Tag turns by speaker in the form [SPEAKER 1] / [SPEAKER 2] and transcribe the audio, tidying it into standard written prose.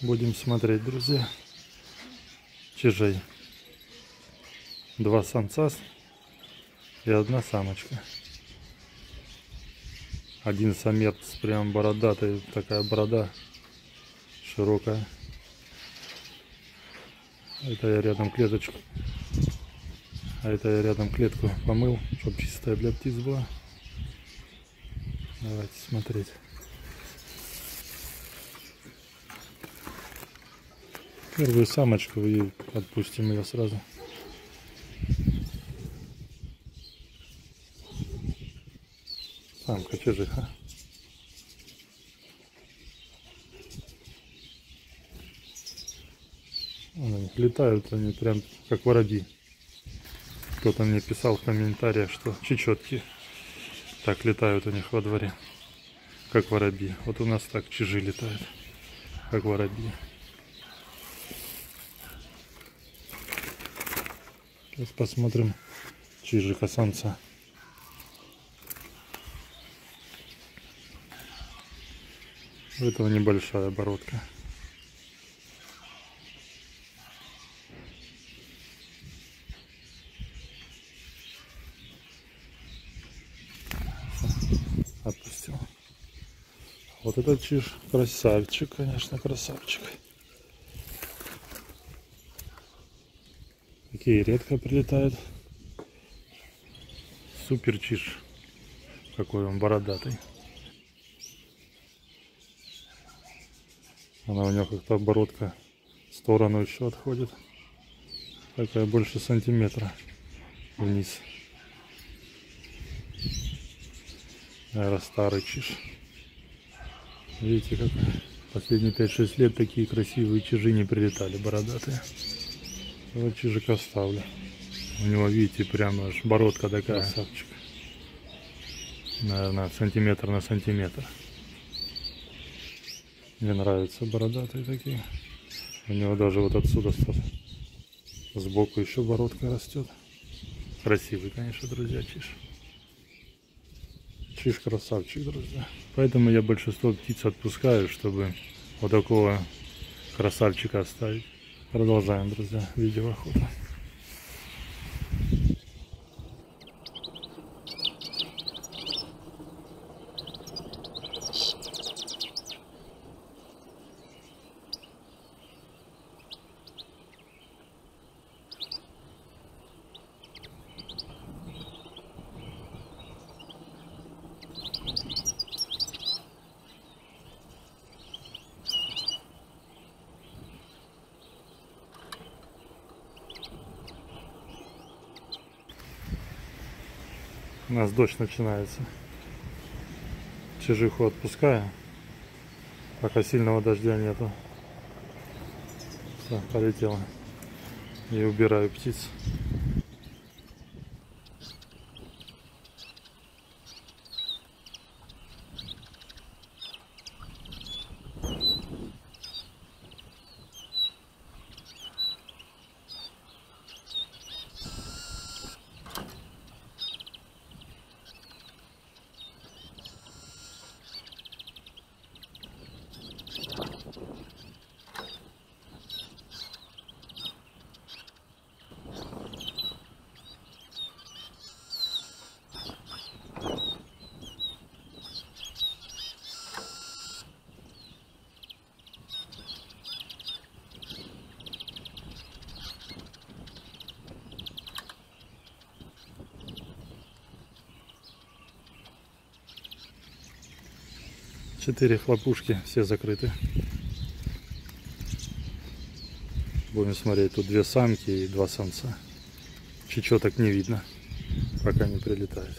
[SPEAKER 1] Будем смотреть, друзья. Чижей. 2 самца и 1 самочка. Один самец прям бородатый, такая борода широкая. Это я рядом клеточку. А это я рядом клетку помыл, чтобы чистая для птиц была. Давайте смотреть. Первую самочку и отпустим ее сразу. Самка чижиха. Летают они прям как воробьи. Кто-то мне писал в комментариях, что чечетки так летают у них во дворе, как воробьи. Вот у нас так чижи летают, как воробьи. Сейчас посмотрим чижика самца. У этого небольшая бородка. Отпустил. Вот этот чиж красавчик, конечно, красавчик. Такие редко прилетают. Супер чиж. Какой он бородатый. Она у него как-то бородка в сторону еще отходит. Такая больше сантиметра вниз. Наверное, старый чиж. Видите, как последние 5-6 лет такие красивые чижи не прилетали, бородатые. Вот чижика вставлю. У него, видите, прямо аж бородка такая. Красавчик. Наверное, сантиметр на сантиметр. Мне нравятся бородатые такие. У него даже вот отсюда сбоку еще бородка растет. Красивый, конечно, друзья, чиж. Чиж красавчик, друзья. Поэтому я большинство птиц отпускаю, чтобы вот такого красавчика оставить. Продолжаем, друзья, видео охоту. У нас дождь начинается. Чижиху отпускаю, пока сильного дождя нету. Все, полетела. И убираю птиц. Четыре хлопушки, все закрыты. Будем смотреть, тут 2 самки и 2 самца. Чечеток не видно, пока не прилетает.